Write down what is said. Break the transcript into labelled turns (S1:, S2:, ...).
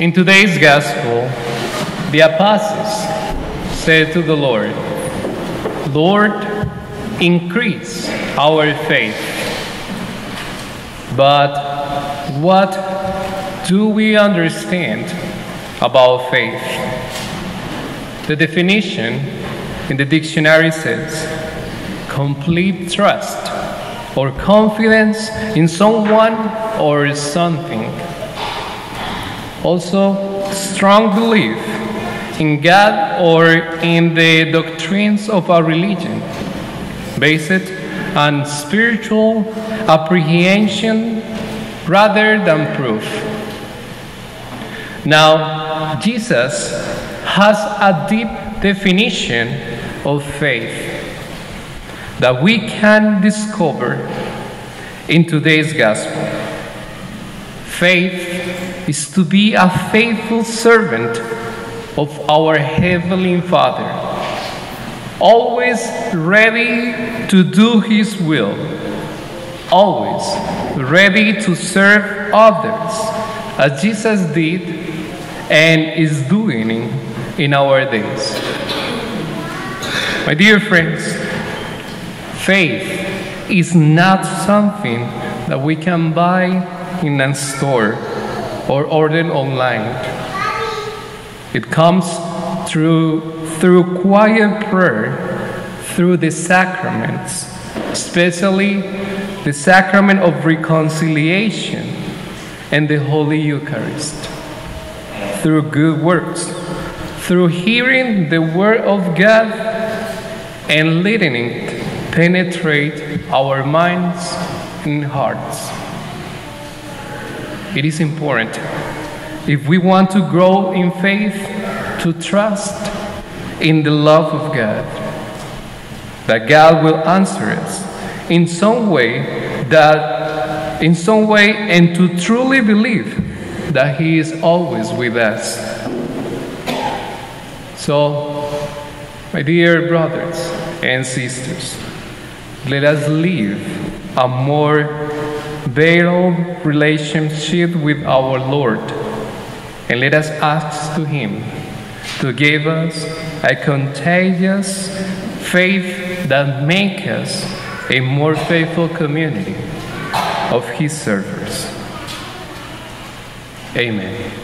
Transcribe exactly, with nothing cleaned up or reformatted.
S1: In today's gospel, the apostles said to the Lord, "Lord, increase our faith." But what do we understand about faith? The definition in the dictionary says, complete trust or confidence in someone or something. Also, strong belief in God or in the doctrines of a religion, based on spiritual apprehension rather than proof. Now, Jesus has a deep definition of faith that we can discover in today's gospel. Faith is to be a faithful servant of our Heavenly Father, always ready to do His will, always ready to serve others, as Jesus did and is doing in, in our days. My dear friends, faith is not something that we can buy in a store or order online. It comes through, through quiet prayer, through the sacraments, especially the sacrament of reconciliation and the Holy Eucharist, through good works, through hearing the Word of God and letting it penetrate our minds and hearts. It is important, if we want to grow in faith, to trust in the love of God, that God will answer us in some way, that in some way, and to truly believe that He is always with us. So, my dear brothers and sisters, let us live a more vital relationship with our Lord, and let us ask to Him to give us a contagious faith that makes us a more faithful community of His servants. Amen.